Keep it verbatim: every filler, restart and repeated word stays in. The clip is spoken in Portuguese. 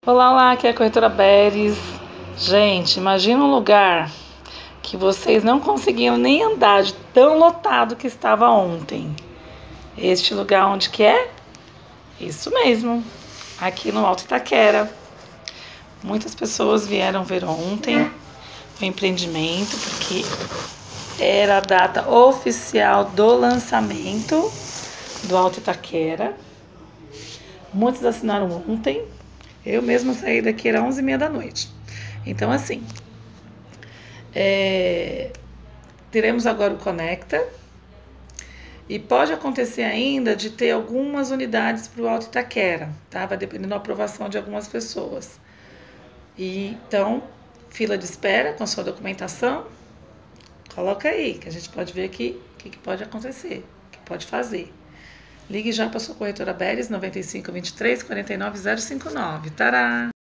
Olá, olá, aqui é a corretora Beres. Gente, imagina um lugar que vocês não conseguiam nem andar de tão lotado que estava ontem. Este lugar onde que é? Isso mesmo, aqui no Alto Itaquera. Muitas pessoas vieram ver ontem o empreendimento, porque era a data oficial do lançamento do Alto Itaquera. Muitos assinaram ontem. Eu mesma saí daqui, era onze e meia da noite. Então, assim, é, teremos agora o Conecta. E pode acontecer ainda de ter algumas unidades para o Alto Itaquera, tá? Vai depender da aprovação de algumas pessoas. E, então, fila de espera com a sua documentação. Coloca aí, que a gente pode ver aqui o que, que pode acontecer, o que pode fazer. Ligue já para a sua corretora Beres, noventa e cinco, vinte e três, quarenta e nove, zero cinco nove. Tará!